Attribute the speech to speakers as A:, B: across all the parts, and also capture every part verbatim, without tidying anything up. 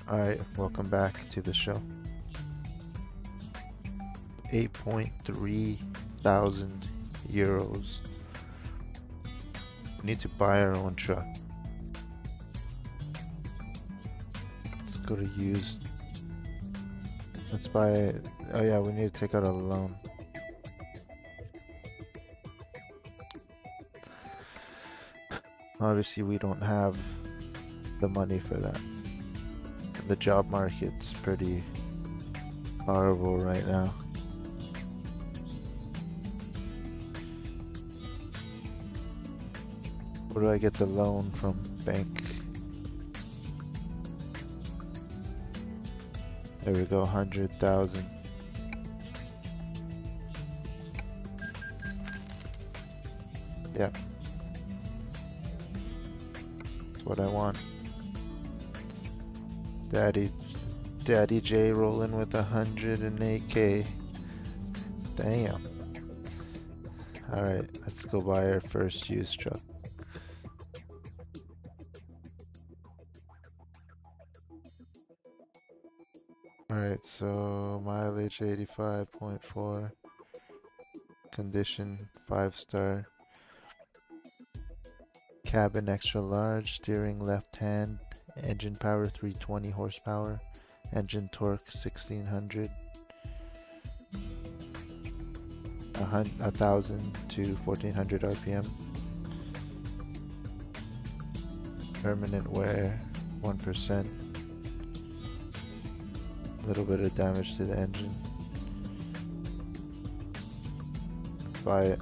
A: Alright, welcome back to the show. eight point three thousand euros. We need to buy our own truck. Let's go to used. Let's buy it. Oh yeah, we need to take out a loan. Obviously we don't have the money for that. The job market's pretty horrible right now. Where do I get the loan from? Bank. There we go, one hundred thousand. Yep. That's what I want. Daddy, Daddy J rolling with one hundred eight K. Damn. Alright, let's go buy our first used truck. Alright, so mileage eighty-five point four. Condition five star. Cabin extra large, steering left hand, engine power three hundred twenty horsepower, engine torque sixteen hundred, a thousand to fourteen hundred R P M, permanent wear one percent, a little bit of damage to the engine. Let's buy it.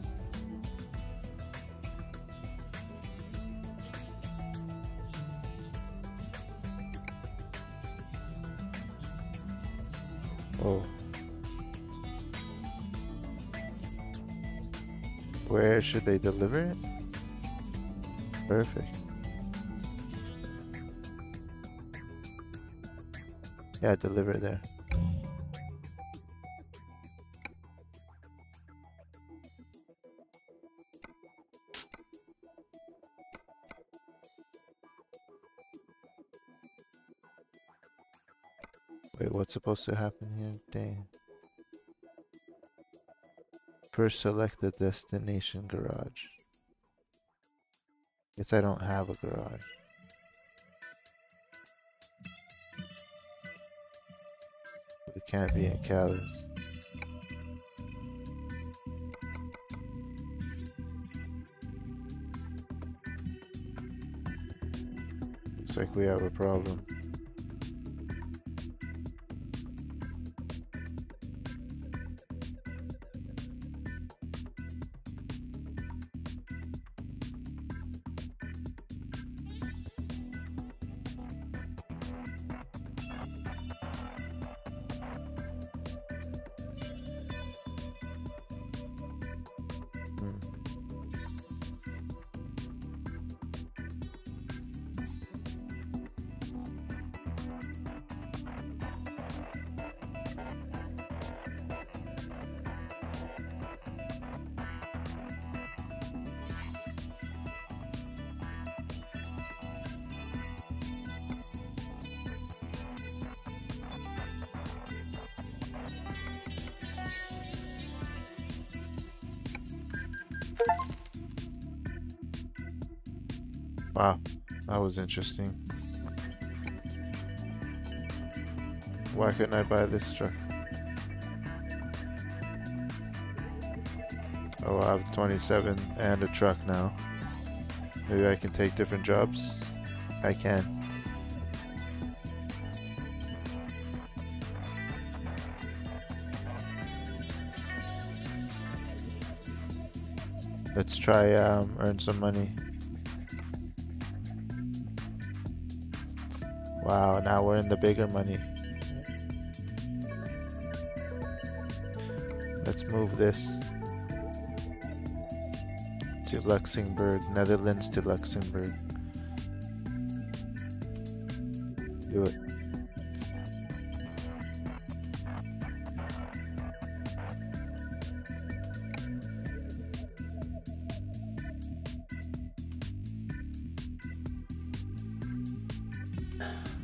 A: Oh. Where should they deliver it? Perfect. Yeah, deliver it there. Wait, what's supposed to happen here? Dang. First select the destination garage. Guess I don't have a garage. It can't be in Calais. Looks like we have a problem. Wow, that was interesting. Why couldn't I buy this truck? Oh, I have twenty-seven and a truck now. Maybe I can take different jobs? I can. Let's try um, earn some money. Wow, now we're in the bigger money. Let's move this to Luxembourg, Netherlands to Luxembourg. Do it.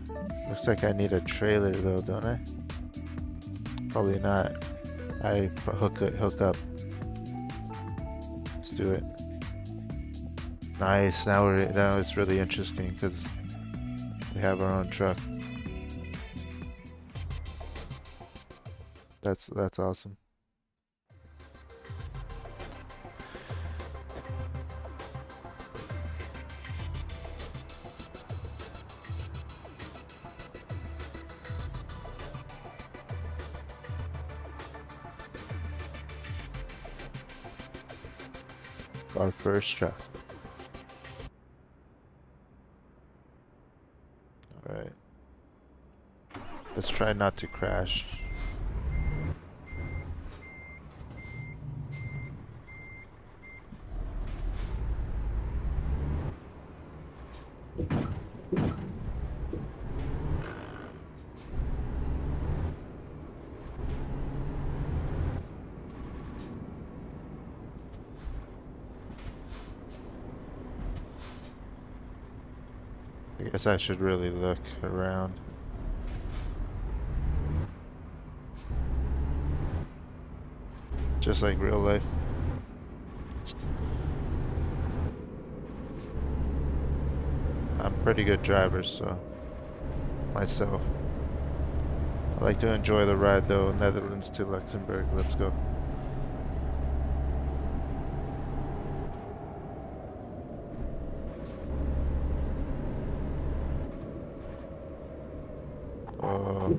A: Looks like I need a trailer though, don't I? Probably not. I hook it, hook up. Let's do it. Nice. Now we're now it's really interesting because we have our own truck. That's that's awesome. Our first truck. Alright. Let's try not to crash. I guess I should really look around. Just like real life. I'm a pretty good driver, so myself. I like to enjoy the ride though. Netherlands to Luxembourg. Let's go. Oh.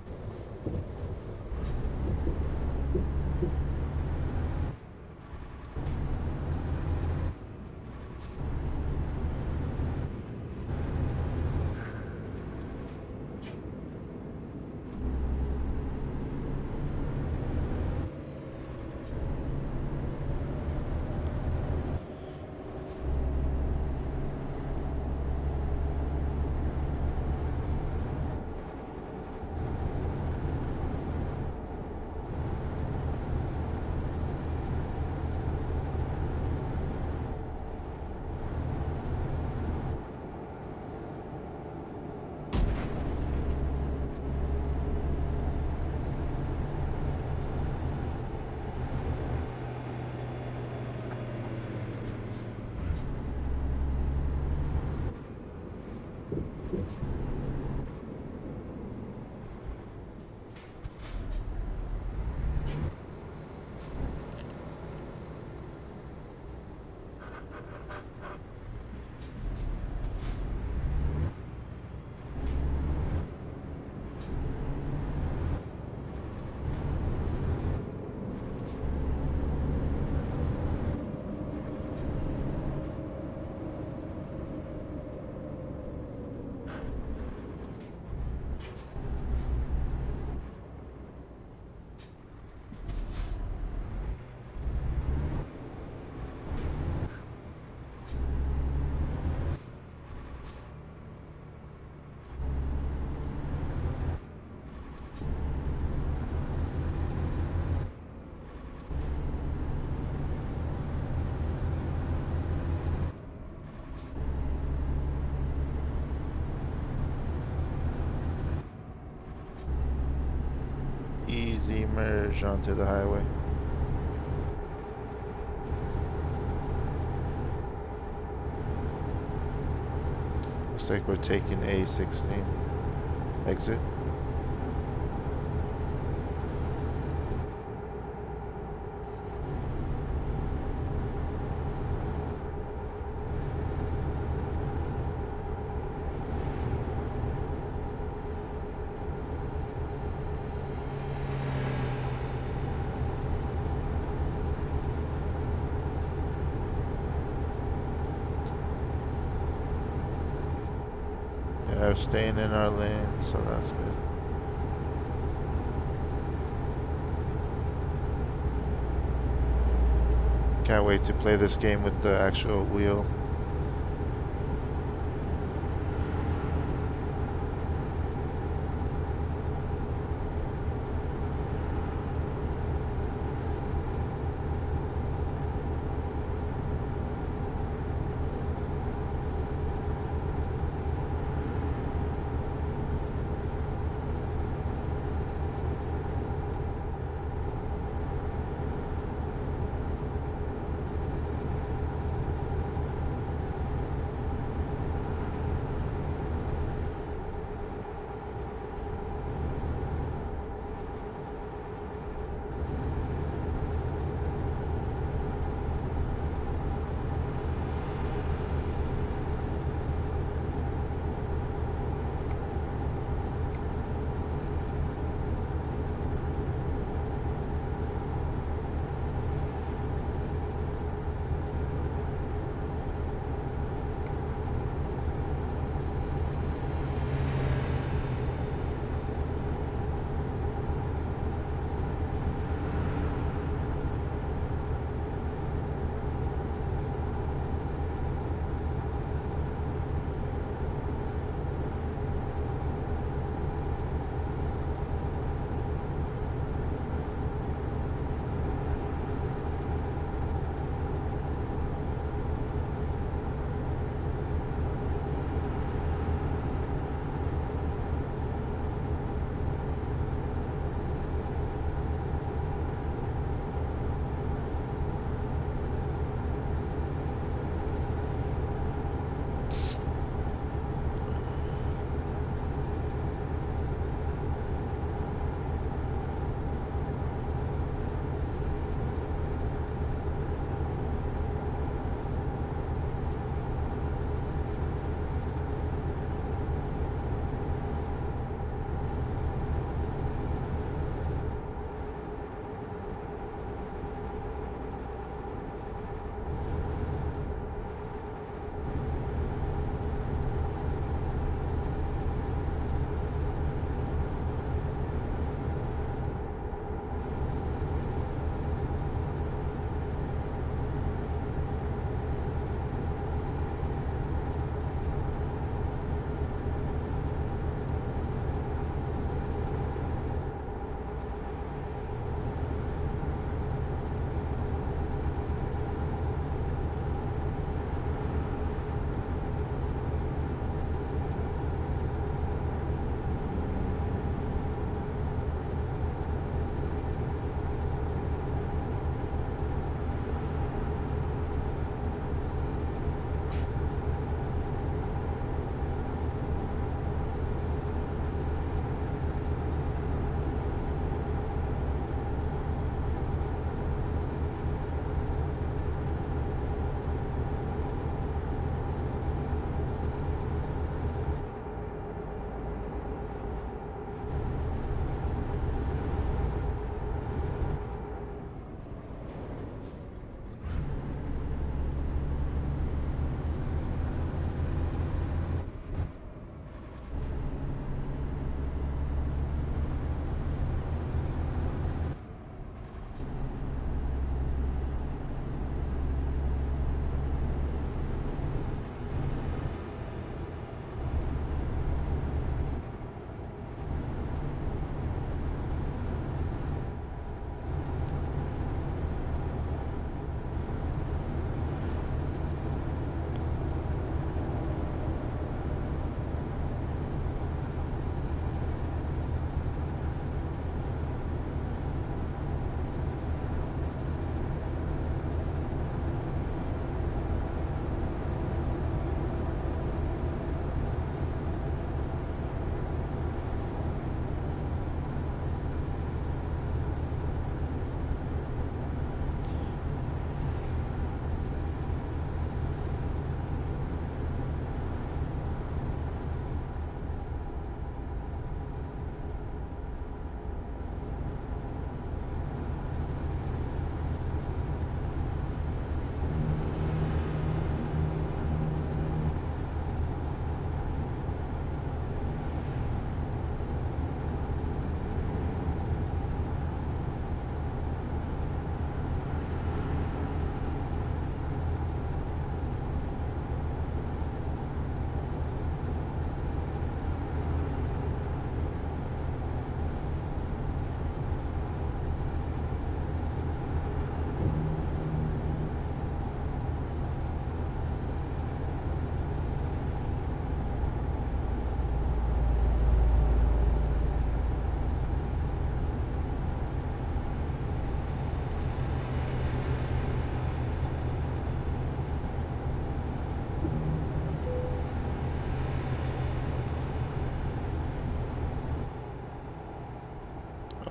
A: Easy merge onto the highway. Looks like we're taking A sixteen. Exit. Yeah, we're staying in our lane, so that's good. Can't wait to play this game with the actual wheel.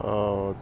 A: Oh,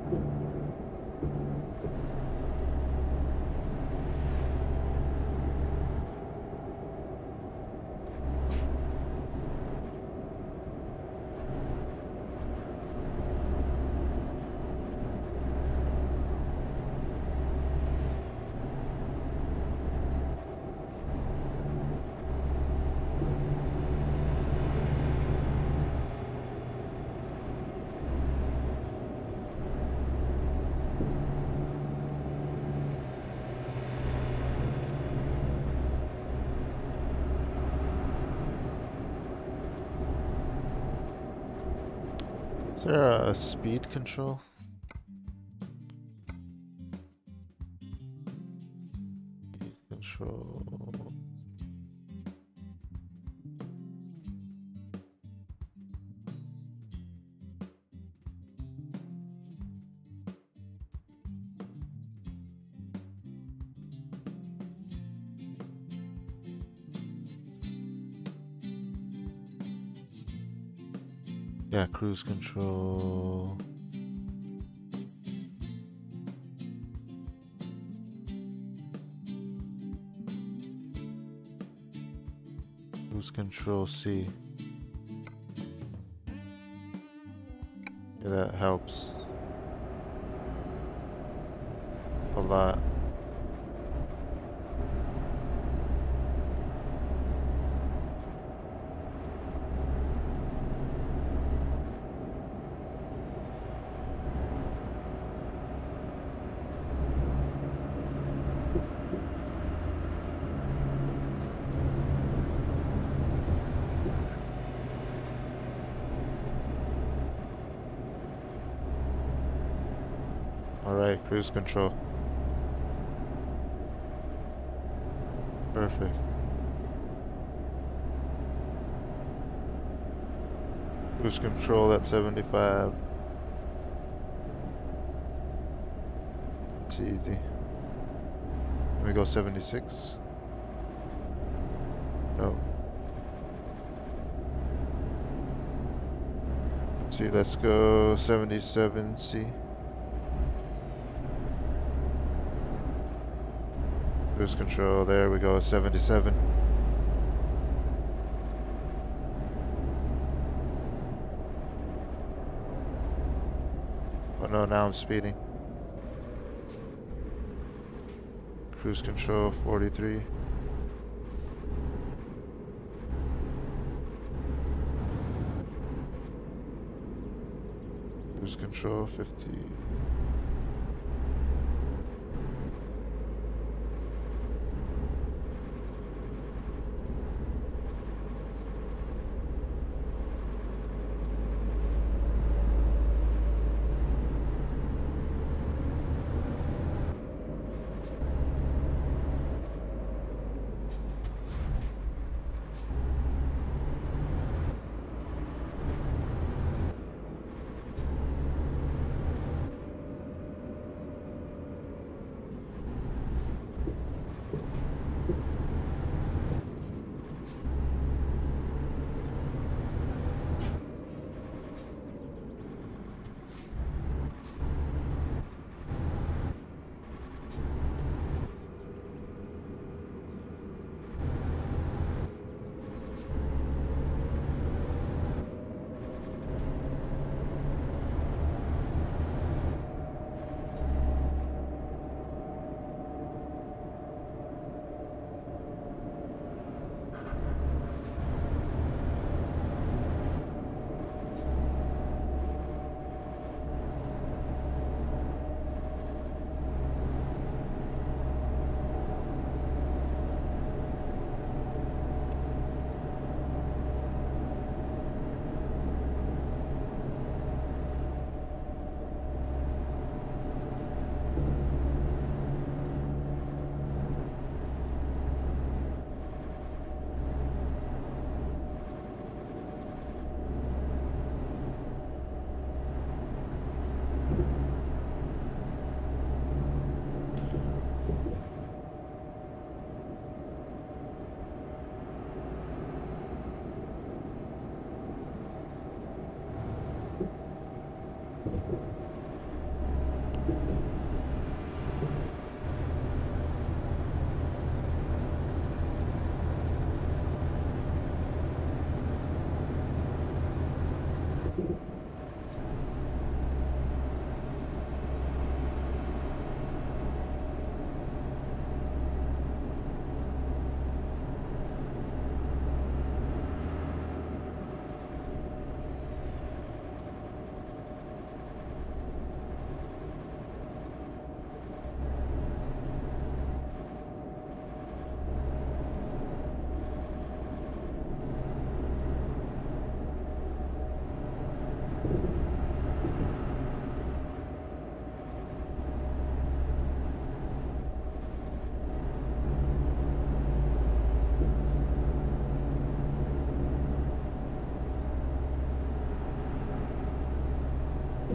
A: Is there a speed control? Speed control. Yeah, cruise control. Cruise control C. Yeah, that helps a lot. Alright, cruise control. Perfect. Cruise control at seventy-five. It's easy. Let me go seventy-six. Oh. Let's see, let's go seventy-seven C. Cruise control, there we go, seventy-seven. Oh no, now I'm speeding. Cruise control, forty-three. Cruise control, fifty.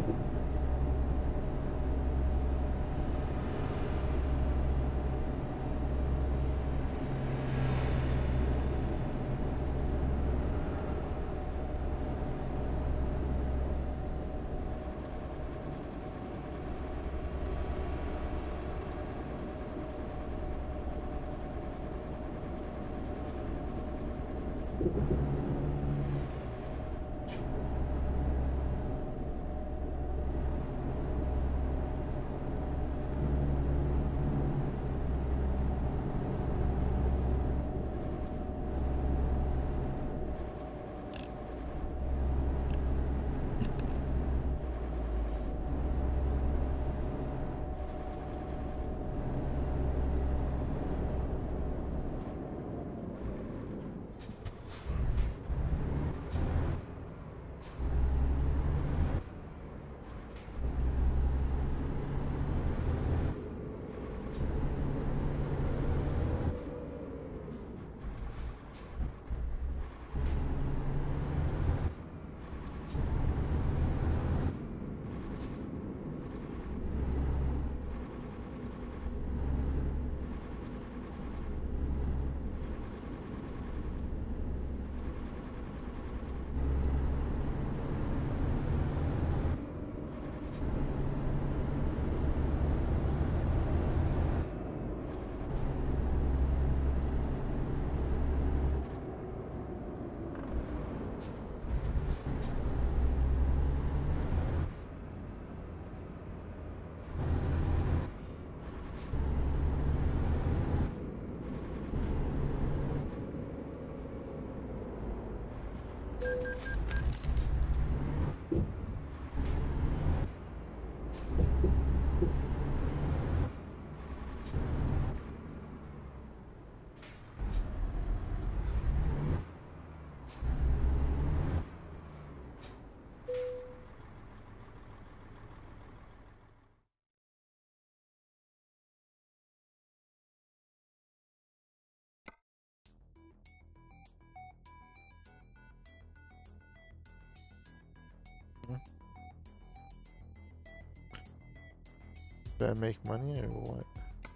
A: Did I make money or what?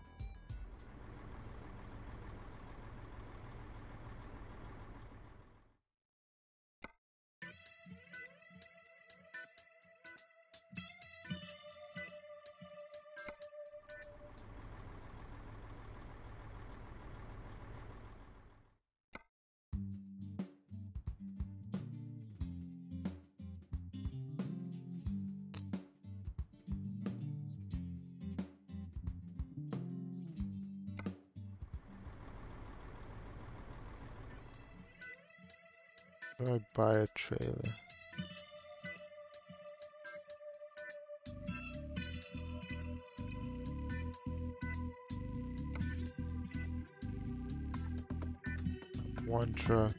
A: Or I buy a trailer. One truck.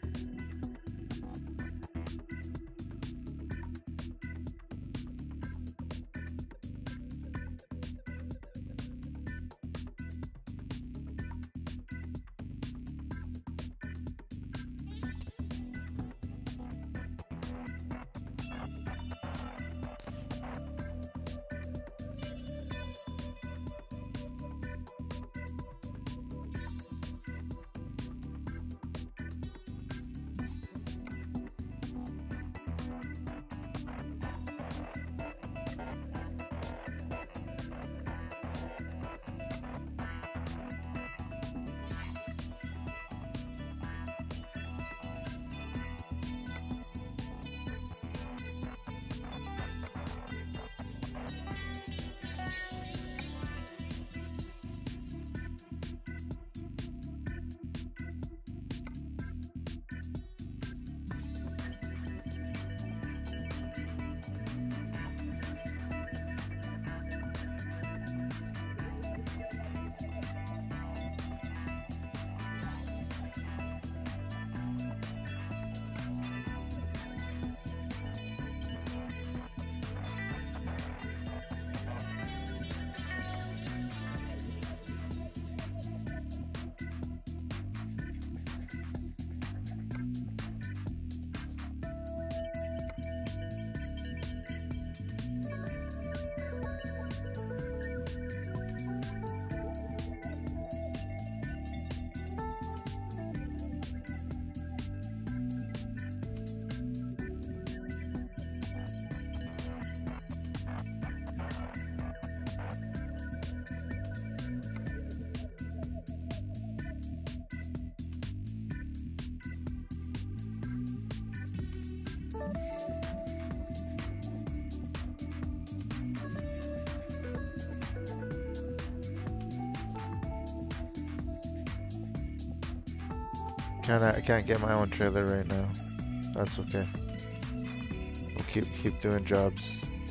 A: Can't I can't get my own trailer right now. That's okay. We'll keep keep doing jobs.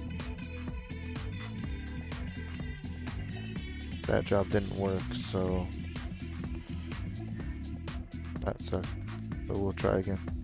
A: That job didn't work, so that sucked. But we'll try again.